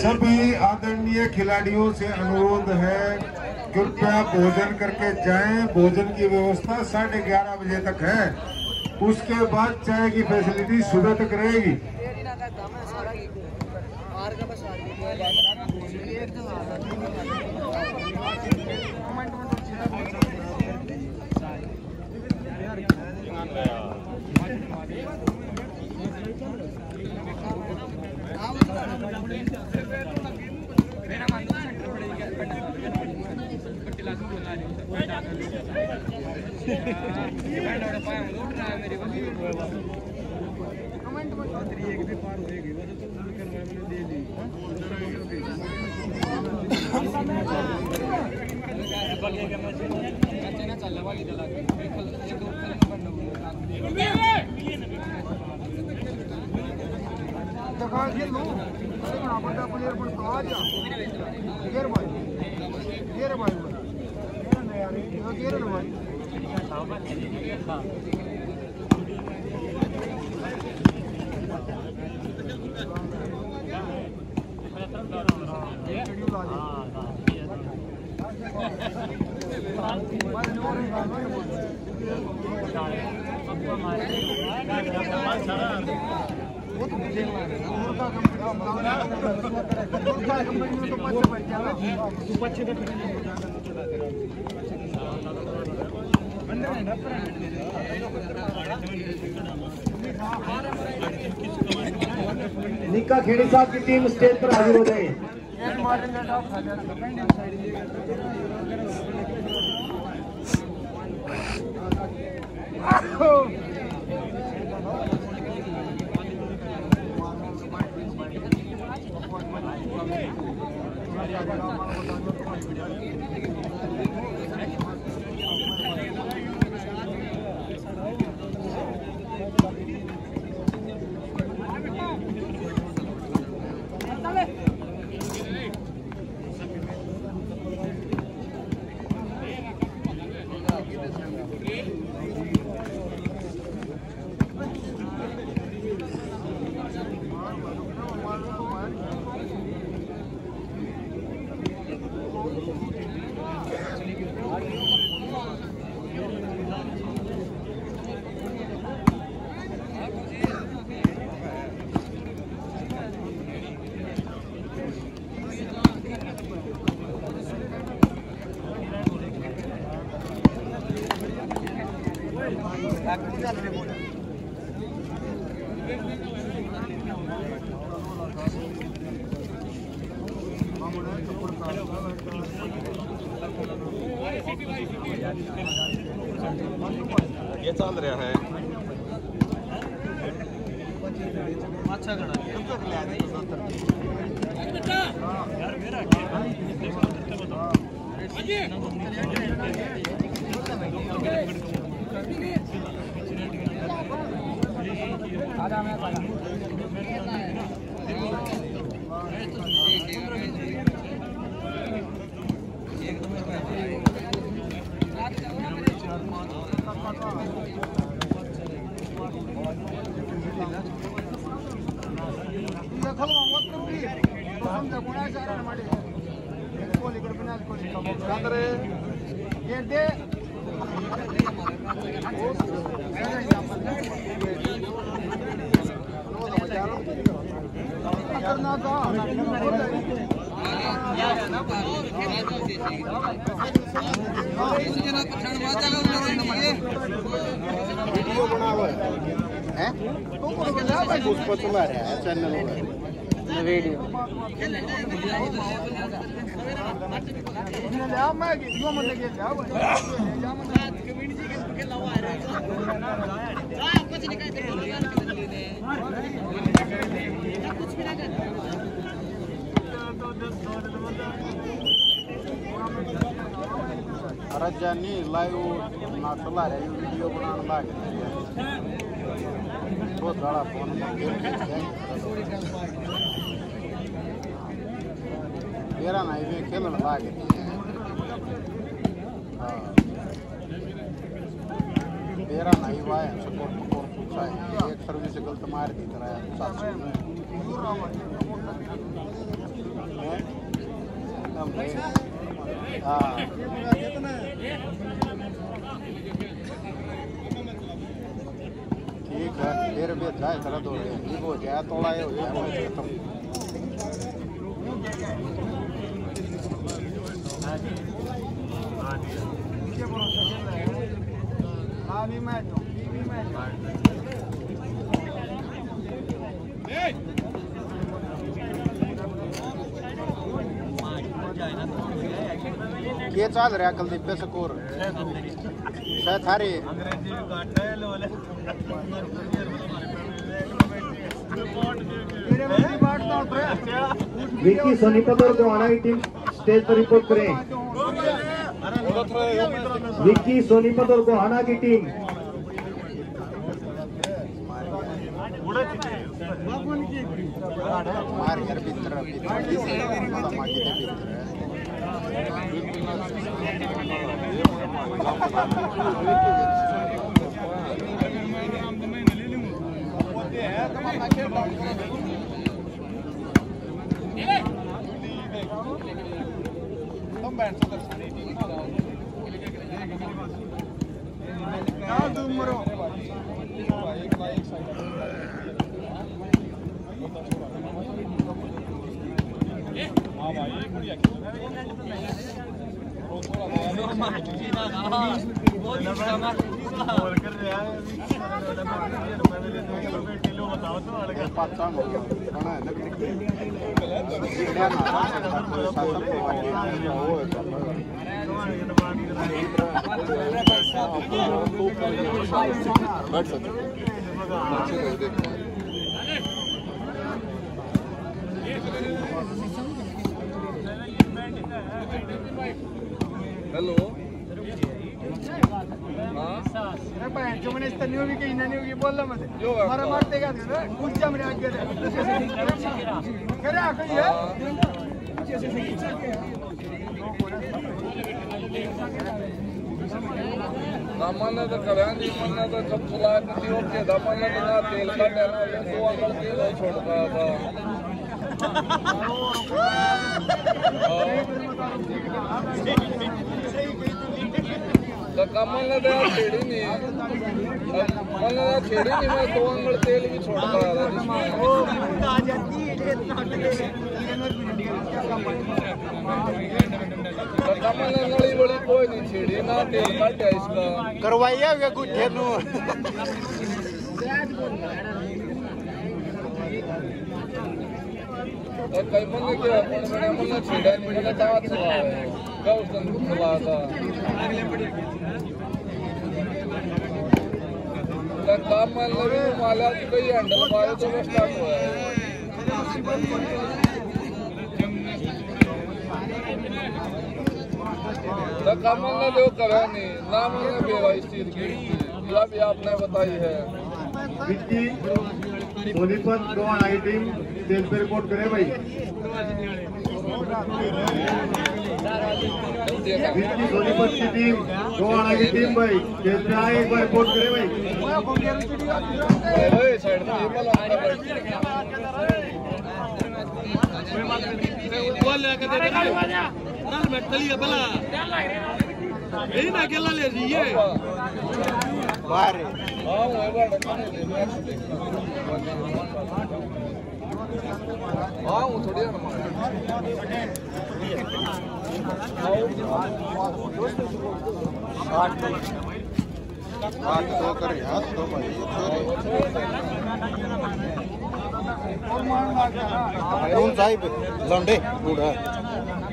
सभी आदरणीय खिलाड़ियों से अनुरोध है, कृपया भोजन करके जाएं। भोजन की व्यवस्था 11:30 बजे तक है, उसके बाद चाय की फैसिलिटी सुबह तक रहेगी। निक्का खेड़ी साहब की टीम स्टेज पर हाजिर हो जाए। ये चल रहा है अच्छा खड़ा वीडियो बना हुआ है उसको चला रहा है चैनल वीडियो रजानी लाइव ना चला रहे वीडियो बनाने लग बहुत बड़ा फोन मेरा ना ये खेलने लगे मेरा नहीं हुआ है सपोर्ट पूछा है एक सर्विस गलत मार दी तरह 700 में ठीक है फिर भी जाए थोड़ा दो हो जाए थोड़ा हो जाए खत्म ये चल रहा कुलदीप पे स्कोर शायद थारे विक्की सोनीपत और गोहाना की टीम स्टेज पर रिपोर्ट करें। विक्की सोनीपत और गोहाना की टीम मार यार भीतर हेलो जो मैंने इस नहीं होगी कहीं नहीं होगी बोल रहा मत हमारा मार देगा कुछ जम रहा है करे आखिर है दामन तो करांगी मन तो कब चला नहीं ओके दामन तो ना तेल का डाला ये तो अंकल तेल छोड़ रहा था तो कमल ने तो छेड़ी नहीं कमल ने छेड़ी नहीं मैं 2 अंगल तेल भी छोड़ रहा था जिसमें तो कमल ने नली बड़ी कोई नहीं छेड़ी ना तेल काटा इसका करवाइया गुठे नू और कई बंदे क्या मैंने हमने छेड़ा नहीं मैंने दांत चला है क्या उस दिन चला था तो काम मान लगे माला की कोई हैंडल मारे तो बस स्टार्ट हुआ है तो काम मान ले वो करा नहीं ना मैंने बेवा इस चीज की यह भी आपने बताई है विक्की सोनीपत गोहाना की टीम स्टेज पर रिपोर्ट करें भाई। विक्की सोनीपत की टीम गोहाना की टीम भाई स्टेज पे आए एक बार रिपोर्ट करें भाई। साइड में ये वाला बॉल लेके दे नल बैठ चलिए भला यही ना अकेला ले रही है बाहर हां वो बार हां वो थोड़ी ना हाथ तो कर यार तो भाई कौन साहिब लंडे बूढ़ा